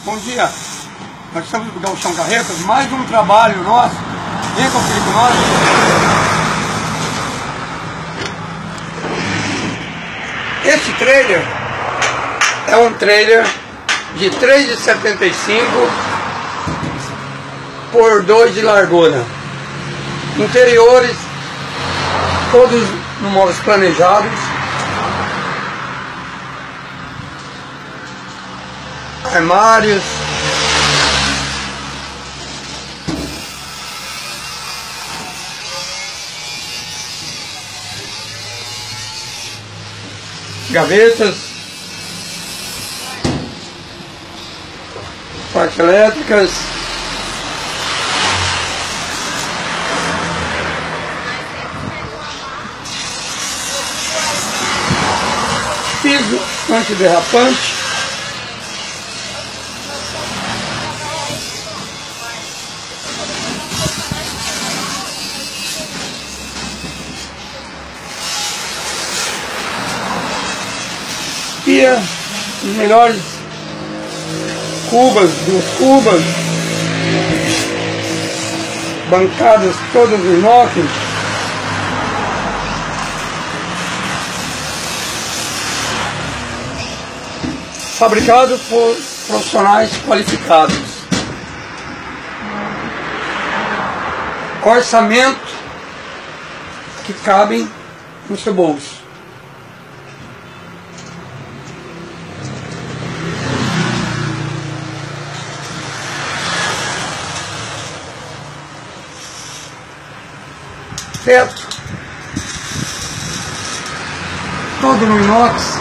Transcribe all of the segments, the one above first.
Bom dia, nós estamos no Gauchão Carretas, mais um trabalho nosso. Vem conferir com nós. Esse trailer é um trailer de 3,75 por 2 de largura. Interiores todos no móveis planejados. Armários. Gavetas. Partes elétricas. Piso antiderrapante. Pia, os melhores cubas, 2 cubas, bancadas todas em inox, fabricado por profissionais qualificados, orçamento que cabem no seu bolso. Teto todo no inox.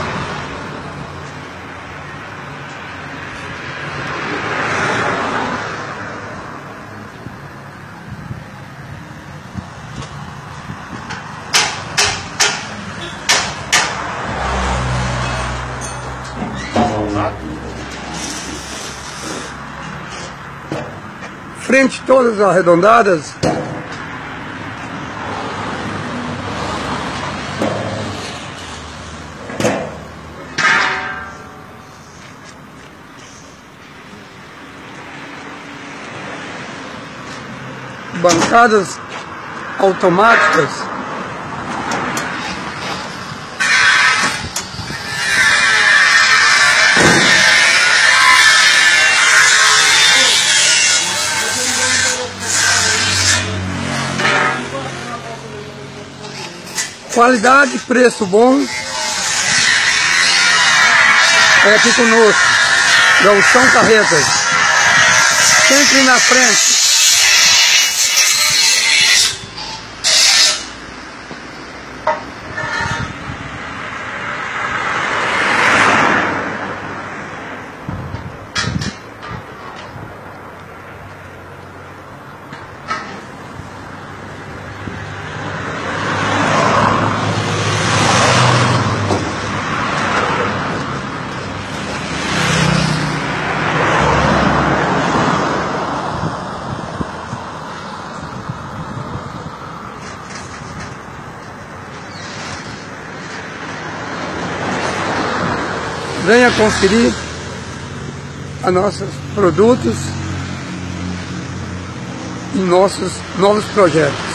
Frente todas arredondadas. Bancadas automáticas. Qualidade e preço bom. É aqui conosco, Gauchão Carretas, sempre na frente. Venha conferir a nossos produtos e nossos novos projetos.